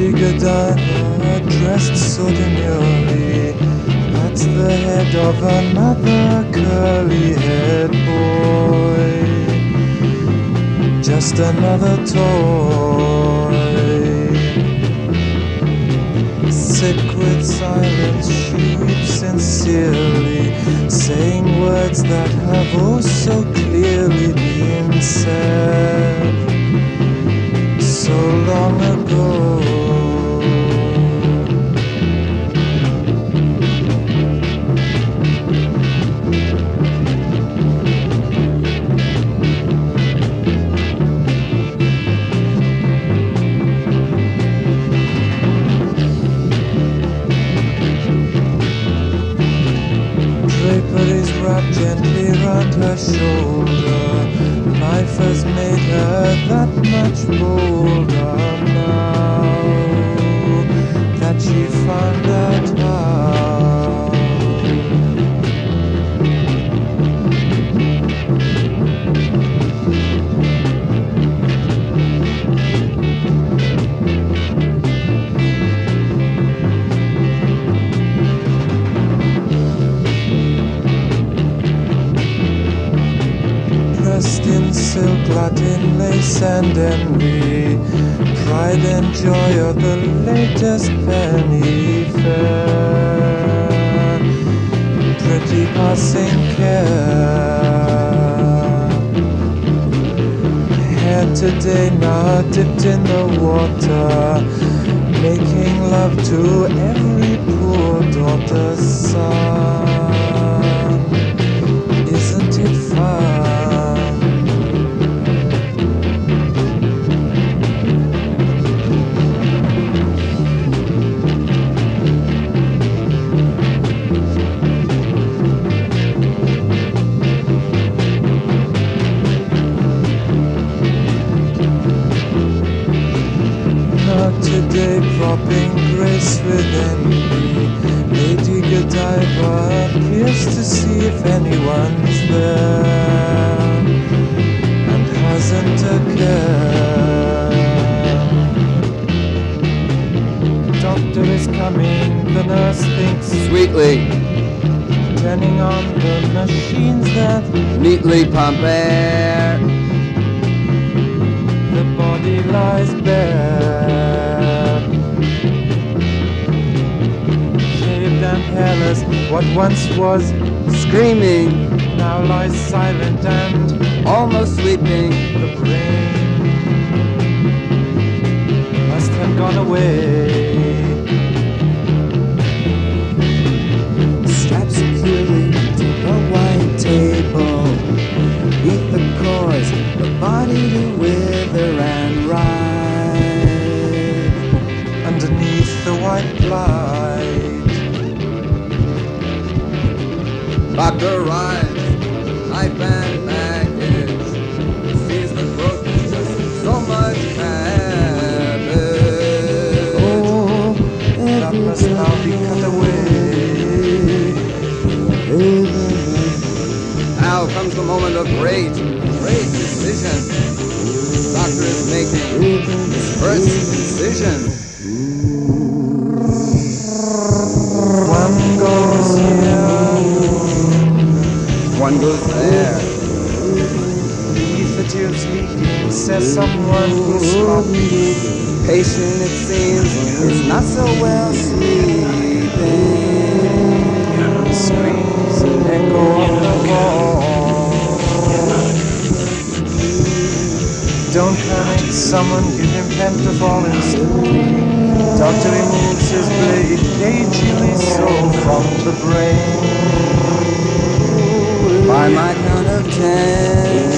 Lady Godiva, dressed so demurely, at the head of another curly-haired boy. Just another toy. Sick with silence, she weeps sincerely, saying words that have oh so clearly been said so long ago. Draperies wrapped gently round her shoulder. Life has made her that much bolder now that she found out how. Dressed in silk, Latin lace and envy, pride and joy of the latest penny fair, pretty passing care. Hair today now dipped in the water, making love to every poor daughter's son. Isn't it fun? Today propping grace with envy, Lady Godiva appears to see if anyone's there, and hasn't a care. Doctor is coming, the nurse thinks Sweetly, turning on the machines that neatly pump air. The body lies bare, and hairless. What once was Screaming, now lies silent and almost sleeping. the brain must have gone away. Strapped securely to the white table, beneath the cords, the body to wither and ride. Underneath the white light, Doctor arrives, knife and package, sees the growth is just so much cabbage. oh, that must now be cut away. Now comes the moment of great decision. Doctor is making his first incision. One goes here, One goes there. beneath the tubes leaking, says someone who's sloppy. Patient, it seems, is not so well sleeping. Screams echo on the wall. Don't panic, someone give him pentothal instantly. Doctor removes his blade, cagily so from the brain. By my count of 10,